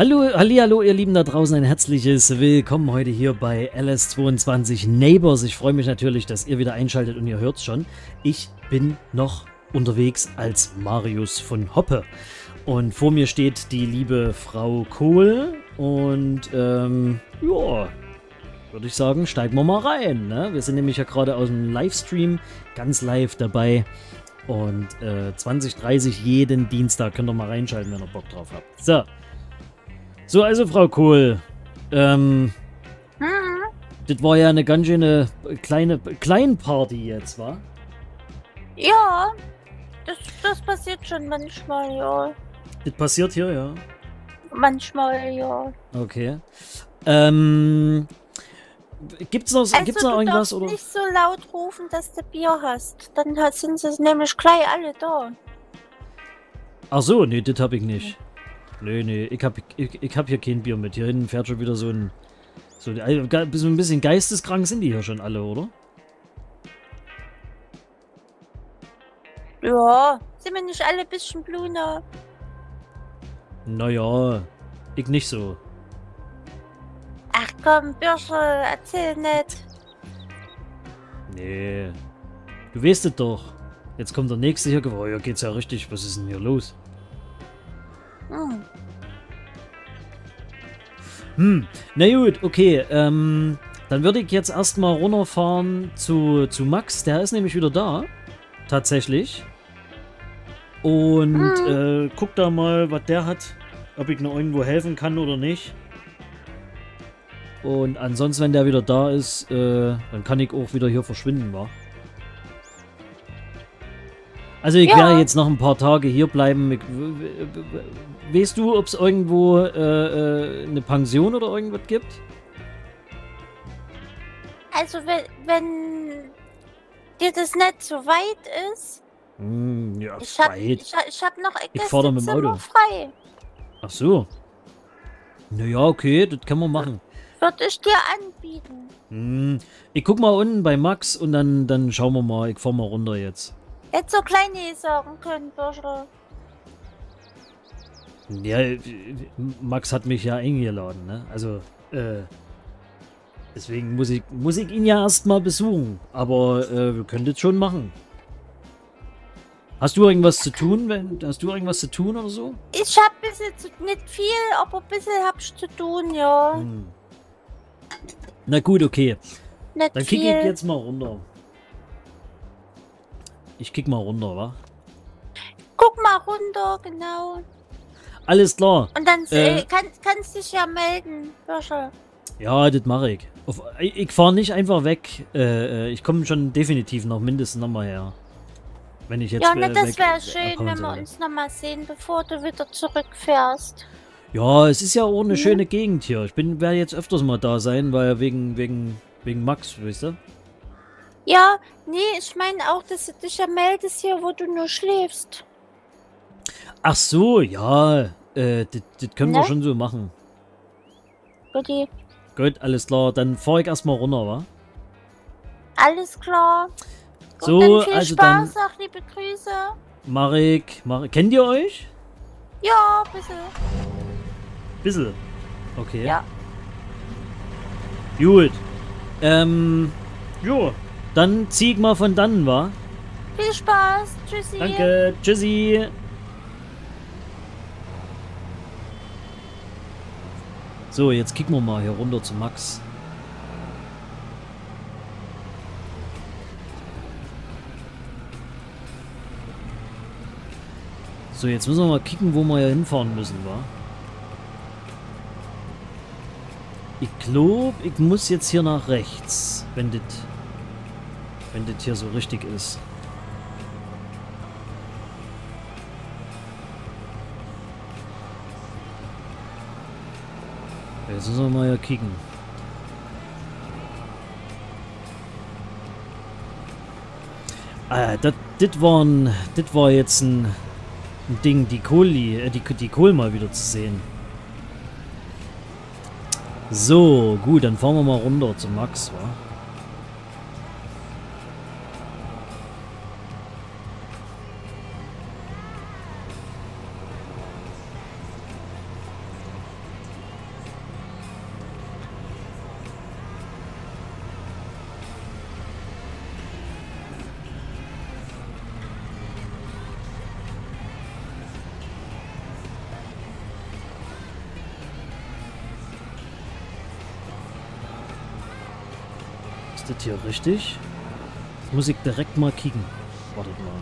Hallo, hallihallo, ihr Lieben da draußen, ein herzliches Willkommen heute hier bei LS22 Neighbors. Ich freue mich natürlich, dass ihr wieder einschaltet und ihr hört es schon. Ich bin noch unterwegs als Marius von Hoppe. Und vor mir steht die liebe Frau Kohl und ja, würde ich sagen, steigen wir mal rein. Ne? Wir sind nämlich ja gerade aus dem Livestream ganz live dabei. Und 20:30 jeden Dienstag könnt ihr mal reinschalten, wenn ihr Bock drauf habt. So, also Frau Kohl, das war ja eine ganz schöne Kleinparty jetzt, wa? Ja, das passiert schon manchmal, ja. Das passiert hier, ja? Manchmal, ja. Okay. Gibt's noch irgendwas, oder? Nicht so laut rufen, dass du Bier hast. Dann sind sie nämlich gleich alle da. Ach so, nee, das hab ich nicht. Nee, ich hab hier kein Bier mit. Hier hinten fährt schon wieder so ein bisschen geisteskrank sind die hier schon alle, oder? Ja, sind wir nicht alle ein bisschen Blune? Naja, ich nicht so. Ach komm, Bürsche, erzähl nicht. Nee. Du weißt es doch. Jetzt kommt der nächste hier. Oh, ja, geht's ja richtig. Was ist denn hier los? Na gut, okay. Dann würde ich jetzt erstmal runterfahren zu Max. Der ist nämlich wieder da. Tatsächlich. Und guck da mal, was der hat. Ob ich noch irgendwo helfen kann oder nicht. Und ansonsten, wenn der wieder da ist, dann kann ich auch wieder hier verschwinden, wa? Also ich werde jetzt noch ein paar Tage hier bleiben. Weißt du, ob es irgendwo eine Pension oder irgendwas gibt? Also wenn dir das nicht so weit ist. Ja, ich hab noch ein Gästezimmer frei. Ach so. Naja, okay, das können wir machen. Würde ich dir anbieten. Ich guck mal unten bei Max und dann schauen wir mal. Ich fahr mal runter jetzt. Hätte so kleine sagen können, Bürsche. Ja, Max hat mich ja eingeladen, ne? Also, deswegen muss ich ihn ja erstmal besuchen. Aber wir können das schon machen. Hast du irgendwas zu tun? Hast du irgendwas zu tun oder so? Ich hab nicht viel, aber ein bisschen hab ich zu tun, ja. Na gut, okay. Nicht dann kick ich jetzt mal runter. Ich kick mal runter, wa? Guck mal runter, genau. Alles klar. Und dann kannst dich ja melden, Bürsche. Ja, das mache ich. Ich fahre nicht einfach weg. Ich komme schon definitiv noch mindestens nochmal her. Wenn ich jetzt ja, das wäre schön, wenn wir uns nochmal sehen, bevor du wieder zurückfährst. Ja, es ist ja auch eine schöne Gegend hier. Ich werde jetzt öfters mal da sein, weil wegen Max, weißt du? Ja, nee, ich meine auch, dass du dich ja meldest hier, wo du nur schläfst. Ach so, ja. Das können wir schon so machen. Guti. Gut, alles klar. Dann fahre ich erstmal runter, wa? Alles klar. Gut, so, dann viel also Spaß, auch liebe Grüße. Marek. Kennt ihr euch? Ja, ein bisschen. Bisschen. Okay. Ja. Gut. Jo. Dann zieh ich mal von dann, wa? Viel Spaß. Tschüssi. Danke. Tschüssi. So, jetzt kicken wir mal hier runter zu Max. So, jetzt müssen wir mal kicken, wo wir hier hinfahren müssen, wa? Ich glaube, ich muss jetzt hier nach rechts, wenn das hier so richtig ist. Jetzt müssen wir mal hier kicken. Das war jetzt ein Ding, die Kohl mal wieder zu sehen. So, gut, dann fahren wir mal runter zu Max, wa? das hier richtig? Jetzt muss ich direkt mal kicken. Wartet mal.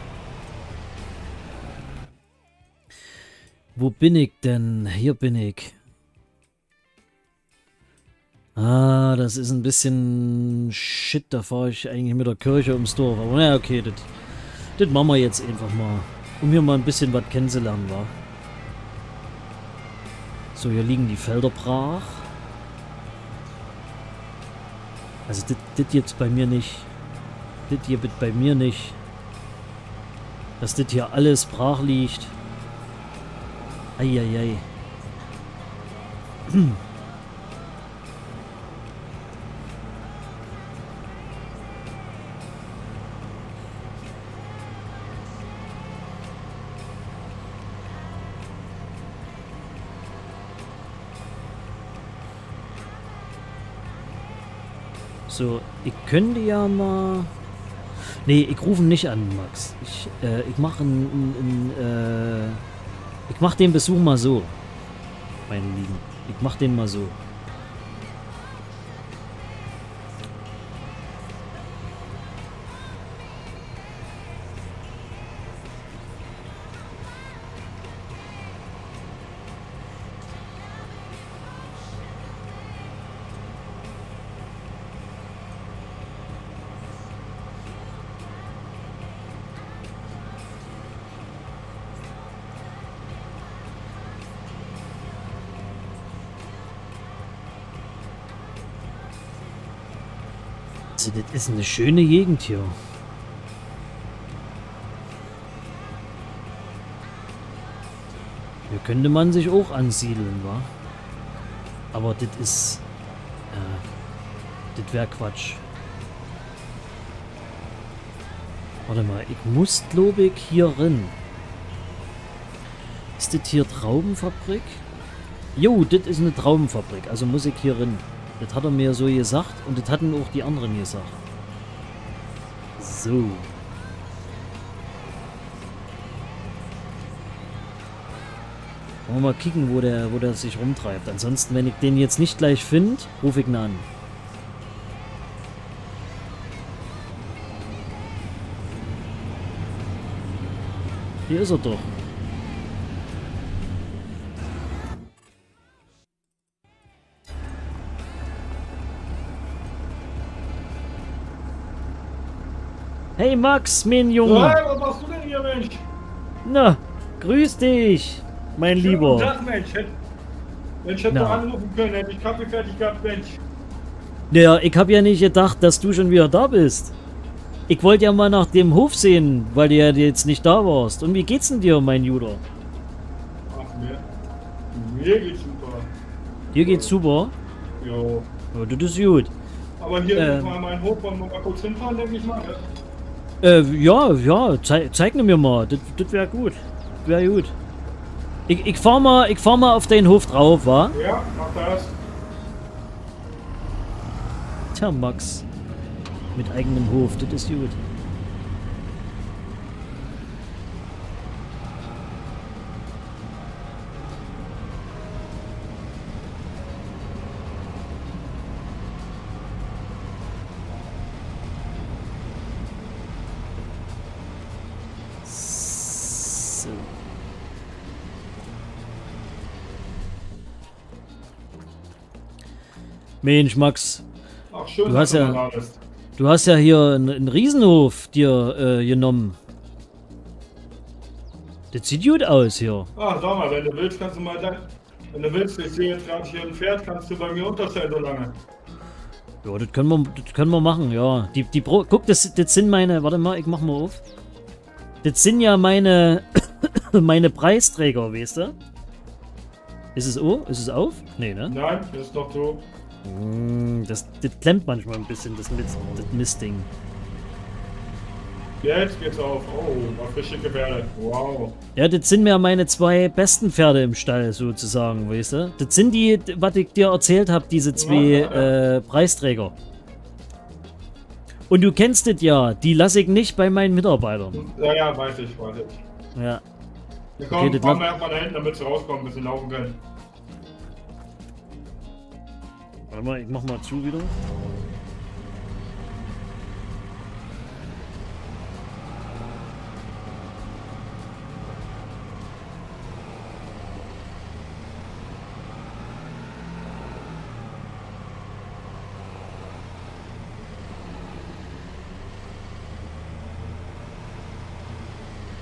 Wo bin ich denn? Hier bin ich. Ah, das ist ein bisschen Shit. Da fahre ich eigentlich mit der Kirche ums Dorf. Aber naja, okay, das machen wir jetzt einfach mal. Um hier mal ein bisschen was kennenzulernen, wa? So, hier liegen die Felder brach. Also, das jetzt bei mir nicht. Das hier wird bei mir nicht. Dass das hier alles brach liegt. Eieiei. So, ich könnte ja mal... Nee, ich rufe ihn nicht an, Max. Ich mache ich mach den Besuch mal so, meine Lieben. Ich mach den mal so. Also, das ist eine schöne Gegend hier. Hier könnte man sich auch ansiedeln, wa? Aber das ist... das wäre Quatsch. Warte mal, ich muss, glaube ich, hier rein. Ist das hier Traubenfabrik? Jo, das ist eine Traubenfabrik, also muss ich hier rein. Das hat er mir so gesagt und das hatten auch die anderen gesagt. So. Wollen wir mal kicken, wo der sich rumtreibt. Ansonsten, wenn ich den jetzt nicht gleich finde, rufe ich ihn an. Hier ist er doch. Hey Max, mein Junge. Hey, was machst du denn hier, Mensch? Na, grüß dich, mein Lieber. Guten Tag, Mensch. Mensch, hätte doch anrufen können, hätte ich Kaffee fertig gehabt, Mensch. Ja, ich hab ja nicht gedacht, dass du schon wieder da bist. Ich wollte ja mal nach dem Hof sehen, weil du ja jetzt nicht da warst. Und wie geht's denn dir, mein Juder? Ach, mir geht's super. Dir geht's super? Jo. Ja, das ist gut. Aber hier mal mein Hof, wollen wir mal kurz hinfahren, denke ich mal. Ja, zeig mir mal. Das wäre gut. Wäre gut. Ich fahr mal auf deinen Hof drauf, wa? Ja, mach das. Tja, Max. Mit eigenem Hof, das ist gut. So. Mensch, Max. Ach, schön, Du hast dass ja- du mal da bist. Du hast ja hier einen Riesenhof dir genommen. Das sieht gut aus hier. Ach, sag mal, wenn du willst, kannst du mal da. Wenn du willst, ich sehe jetzt gerade hier ein Pferd, kannst du bei mir unterstellen so lange. Ja, das können wir machen, ja. Guck, das sind meine, warte mal, ich mach mal auf. Das sind ja meine, meine Preisträger, weißt du? Ist es auf? Nee, ne? Nein, das ist doch so. Das klemmt manchmal ein bisschen, das Mistding. Jetzt geht's auf. Oh, was für schicke Pferde. Wow. Ja, das sind mir meine zwei besten Pferde im Stall, sozusagen, weißt du? Das sind die, was ich dir erzählt habe, diese zwei Preisträger. Und du kennst das ja, die lasse ich nicht bei meinen Mitarbeitern. Ja, weiß ich. Ja. Ja, komm, Okay, das fahren wir erstmal da hinten, damit sie rauskommen, bis sie laufen können. Warte mal, ich mach mal zu wieder.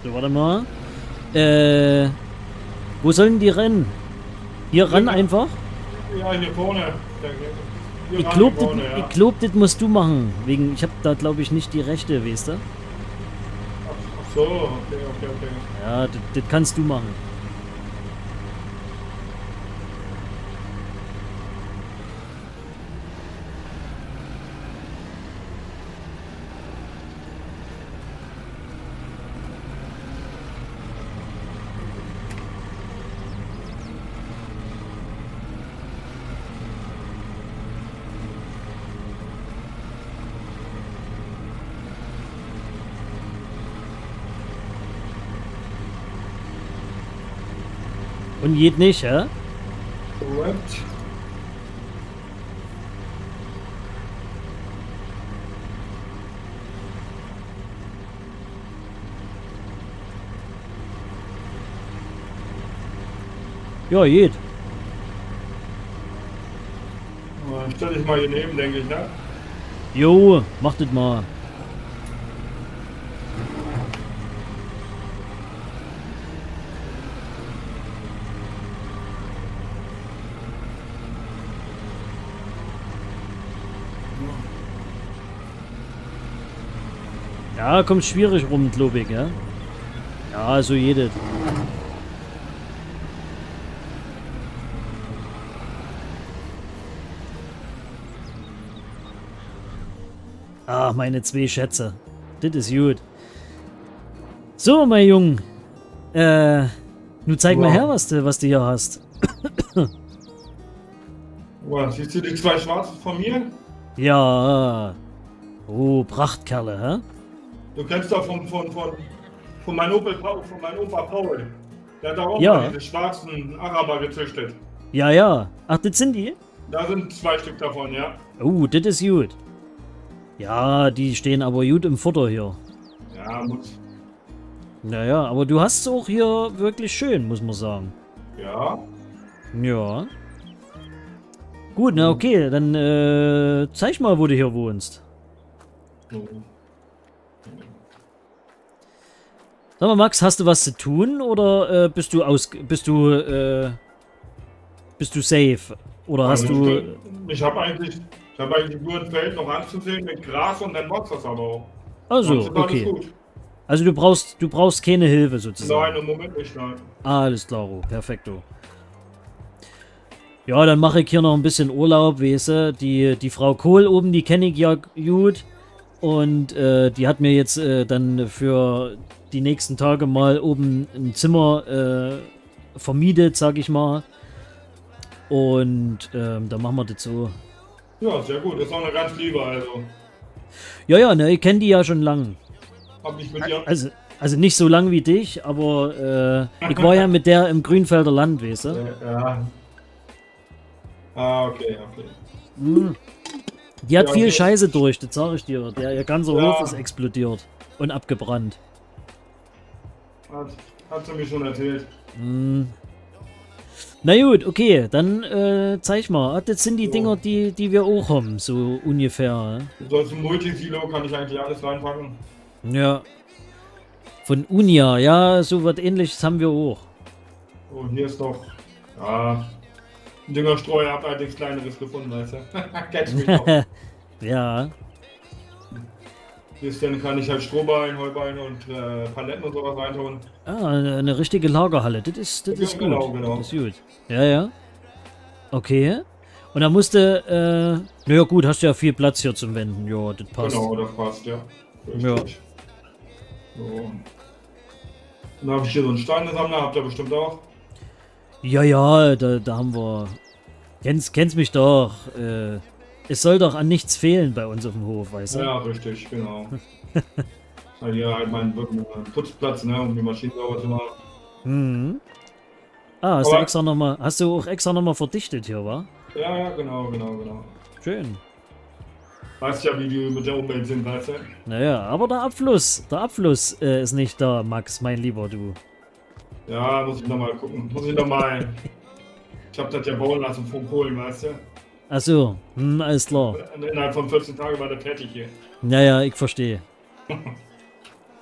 So, warte mal. Wo sollen die rennen? Hier ran einfach? Ja, hier vorne. Hier Ich ran, glaub, hier vorne, ja. ich glaub, das musst du machen. Wegen, ich habe da glaube ich nicht die Rechte, weißt du? Ach so, okay. Ja, das kannst du machen. Und geht nicht, hä? Korrekt. Ja, geht. Stell dich mal hier neben, denke ich, ne? Jo, mach das mal. Ja, kommt schwierig rum, glaube ich, ja? Ja, so jedes. Ach, meine zwei Schätze. Das ist gut. So, mein Junge. Nun zeig mal Wow. her, was du hier hast. Boah, siehst du die zwei Schwarzen von mir? Ja. Oh, Prachtkerle, hä? Du kennst doch von meinem Opa Paul. Der hat auch Ja. mal diese schwarzen Araber gezüchtet. Ja, ja. Ach, das sind die? Da sind zwei Stück davon, ja. Oh, das ist gut. Ja, die stehen aber gut im Futter hier. Ja, muss. Naja, aber du hast es auch hier wirklich schön, muss man sagen. Ja. Ja. Gut, na okay, dann zeig mal, wo du hier wohnst. So. Sag mal, Max, hast du was zu tun oder bist du safe? Oder hast Also du... Ich habe eigentlich nur ein Feld noch anzusehen mit Gras und dann wächst das aber auch. Also, Sonst ist alles okay. gut. Also du brauchst keine Hilfe sozusagen. Nein, im Moment nicht, nein. Alles klaro, perfekto. Ja, dann mache ich hier noch ein bisschen Urlaub, weißt du. Die Frau Kohl oben, die kenne ich ja gut. Und die hat mir jetzt dann für die nächsten Tage mal oben ein Zimmer vermietet, sag ich mal. Und dann machen wir das so. Ja, sehr gut. Das ist auch eine ganz liebe, also. Ja, ja, ne, ich kenne die ja schon lang. Hab ich mit dir. Also nicht so lang wie dich, aber ich war ja mit der im Grünfelder Land, weißt du. Ja. Ah, okay. Mhm. Die hat Ja, viel okay. Scheiße durch, das sag ich dir. Ihr ganzer Ja. Hof ist explodiert und abgebrannt. Hat sie mir schon erzählt. Mhm. Na gut, okay, dann zeig mal. Ah, das sind die So. Dinger, die wir auch haben, so ungefähr. So als Multisilo kann ich eigentlich alles reinpacken. Ja. Von Unia, ja, so was ähnliches haben wir auch. Und hier ist noch. Ja. Ein Düngerstreuer, hab allerdings kleineres gefunden, weißt du. Kennst mich noch. Ja. Hier ist dann kann ich halt Strohballen, Heuballen und Paletten und sowas reintun. Ah, eine richtige Lagerhalle, das ist Ja, gut. genau, genau. Das ist gut. Ja, ja. Okay. Und da musste, naja gut, hast du ja viel Platz hier zum Wenden. Ja, das passt. Genau, das passt, ja. Ja. Richtig. So. Dann habe ich hier so einen Steinesammler, habt ihr bestimmt auch. Ja, ja, da haben wir... Kennst mich doch. Es soll doch an nichts fehlen bei uns auf dem Hof, weißt du? Ja, richtig, genau. Ja, hier halt mein Putzplatz, ne, um die Maschinen sauber zu machen. Mhm. Ah, Aber- hast du auch extra nochmal verdichtet hier, wa? Ja, genau. Schön. Weißt ja, wie die mit der Umwelt sind, weißt du? Naja, aber der Abfluss ist nicht da, Max, mein Lieber, du. Ja, muss ich nochmal gucken. Ich hab das ja bauen lassen von Polen, weißt du? Achso, alles klar. Innerhalb von 14 Tagen war der fertig hier. Naja, ich verstehe.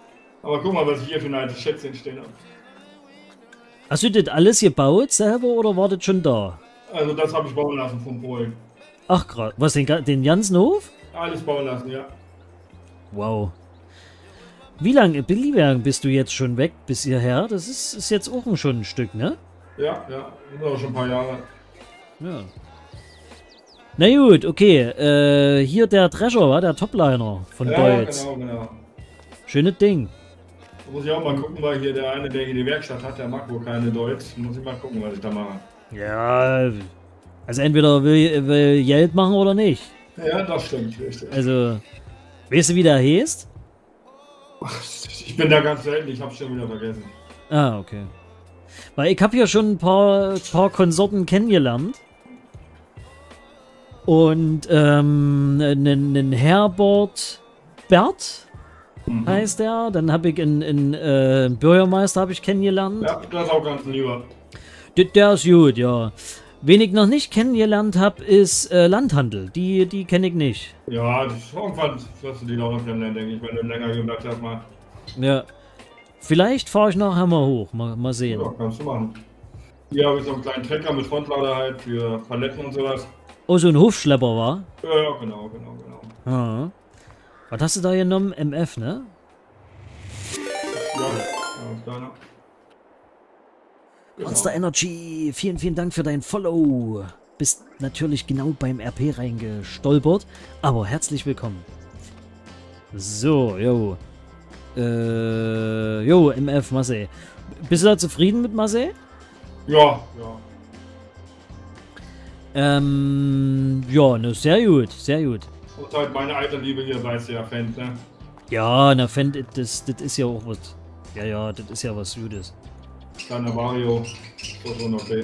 Aber guck mal, was ich hier für ein altes Schätzchen stehen habe. Hast du das alles gebaut selber oder war das schon da? Also das habe ich bauen lassen von Polen. Ach, gerade. Was, den ganzen Hof? Alles bauen lassen, ja. Wow. Wie lange bist du jetzt schon weg bis hierher? Das ist jetzt auch schon ein Stück, ne? Ja, ja. Das sind auch schon ein paar Jahre. Ja. Na gut, okay. Hier der Drescher, war der Topliner von Deutz. Ja, genau. Schönes Ding. Da muss ich auch mal gucken, weil hier der eine, der hier die Werkstatt hat, der mag wohl keine Deutz. Muss ich mal gucken, was ich da mache. Ja, also entweder will Geld machen oder nicht. Ja, das stimmt, richtig. Also, weißt du, wie der heißt? Ich bin da ganz selten, ich hab's schon wieder vergessen. Ah, okay. Weil ich habe hier schon ein paar Konsorten kennengelernt. Und einen Herbert Bert heißt der. Dann habe ich einen Bürgermeister habe ich kennengelernt. Ja, das ist auch ganz lieber. Der ist gut, ja. Wen ich noch nicht kennengelernt habe, ist Landhandel. Die kenne ich nicht. Ja, irgendwann wirst du die noch kennenlernen, denke ich, wenn du länger gedacht hast, mal. Ja. Vielleicht fahre ich nachher mal hoch. Mal sehen. Ja, kannst du machen. Hier habe ich so einen kleinen Trecker mit Frontlader halt für Paletten und sowas. Oh, so ein Hofschlepper war? Ja, genau. Ah. Was hast du da genommen? MF, ne? Ja, kleiner. Genau. Monster Energy, vielen Dank für dein Follow. Bist natürlich genau beim RP reingestolpert, aber herzlich willkommen. So, jo. MF, Marseille. Bist du da zufrieden mit Marseille? Ja. Ja, ne, sehr gut. Und halt meine alte Liebe hier, weißt du ja, Fendt, ne? Ja, na, Fendt, das ist ja auch was. Ja, das ist ja was Gutes. Kleiner Vario, so schon okay.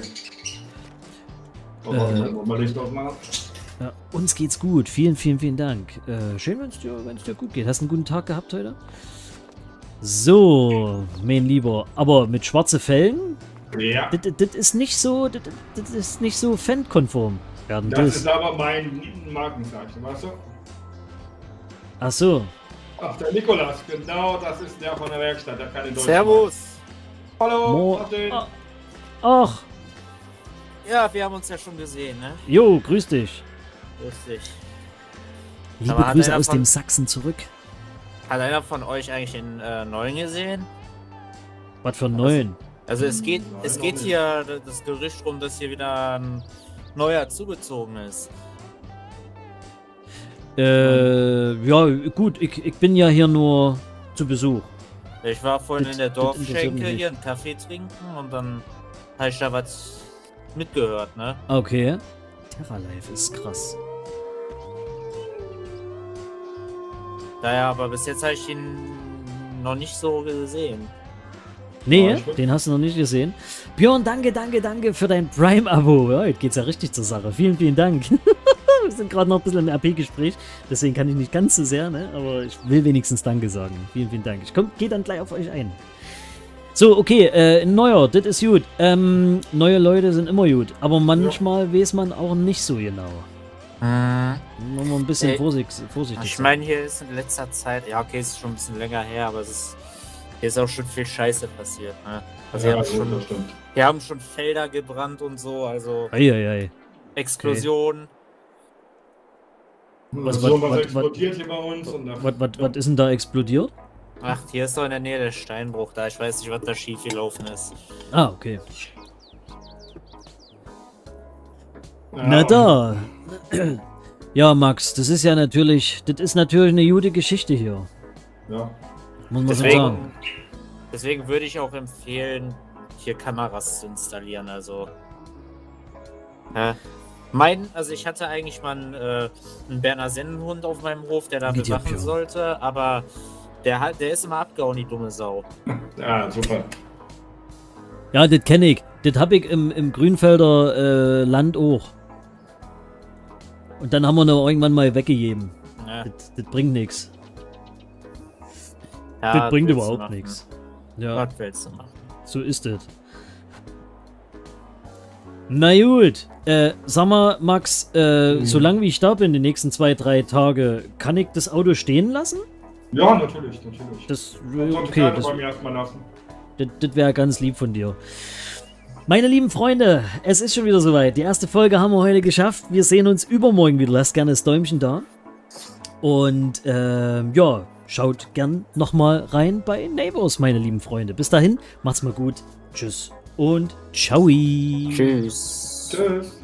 Mal Licht aufmachen. Ja, uns geht's gut. Vielen Dank. Schön, wenn es dir gut geht. Hast einen guten Tag gehabt heute? So, mein Lieber. Aber mit schwarzen Fellen? Ja. Das ist nicht so, das ist nicht so Fendt-konform. Das ist aber mein Markenzeichen, weißt du? Ach so. Ach, der Nikolas, genau, das ist der von der Werkstatt, der kann in Deutsch. Servus! Hallo, Martin. Ach, Ja, wir haben uns ja schon gesehen, ne? jo, grüß dich. Grüß dich. Liebe Aber hat Grüße einer aus von- dem Sachsen zurück. Hat einer von euch eigentlich den neuen gesehen? Was für ein neuen? Also es geht Nein, hier das Gerücht rum, dass hier wieder ein neuer zugezogen ist. Ja, gut, ich bin ja hier nur zu Besuch. Ich war vorhin in der Das interessiert mich Dorfschenke nicht. hier einen Kaffee trinken und dann habe ich da was mitgehört, ne? Okay. Terralife ist krass. Naja, aber bis jetzt habe ich ihn noch nicht so gesehen. Nee, Ja, ich bin- den hast du noch nicht gesehen. Björn, danke für dein Prime-Abo. Ja, jetzt geht's ja richtig zur Sache. Vielen Dank. Wir sind gerade noch ein bisschen im RP-Gespräch, deswegen kann ich nicht ganz so sehr, ne? Aber ich will wenigstens Danke sagen. Vielen Dank. Ich gehe dann gleich auf euch ein. So, okay, ein neuer, das ist gut. Neue Leute sind immer gut, aber manchmal weiß man auch nicht so genau. Muss man ein bisschen vorsichtig Ich sein. meine, hier ist in letzter Zeit, ja okay, es ist schon ein bisschen länger her, aber hier ist auch schon viel Scheiße passiert, ne? Also Ja, hier, das stimmt. hier haben schon Felder gebrannt und so, also Eieiei. Explosionen. Was explodiert hier bei uns? Und Was ist denn da explodiert? Ach, hier ist doch in der Nähe der Steinbruch da. Ich weiß nicht, was da schief gelaufen ist. Ah, okay. Ja, Na da. Ja, Max, das ist natürlich eine gute Geschichte hier. Ja. Muss man so sagen. Deswegen würde ich auch empfehlen, hier Kameras zu installieren. Also, also ich hatte eigentlich mal einen Berner Sennenhund auf meinem Hof, der da bewachen Videopio. sollte, aber der ist immer abgehauen, die dumme Sau. Ja, super. Ja, das kenne ich. Das habe ich im Grünfelder Land auch. Und dann haben wir noch irgendwann mal weggegeben. Ja, Das bringt nichts. ja, Das bringt willst du überhaupt machen. nichts. Ja, Was willst du machen? so ist es. Na gut. Sag mal, Max, solange wie ich da bin, die nächsten 2-3 Tage, kann ich das Auto stehen lassen? Ja, natürlich. Das, Sonst okay, Karte das, bei mir erstmal lassen. das wäre ganz lieb von dir. Meine lieben Freunde, es ist schon wieder soweit. Die erste Folge haben wir heute geschafft. Wir sehen uns übermorgen wieder. Lasst gerne das Däumchen da. Und ja, schaut gern nochmal rein bei Neighbors, meine lieben Freunde. Bis dahin, macht's mal gut. Tschüss und ciao. Tschüss. Tschüss.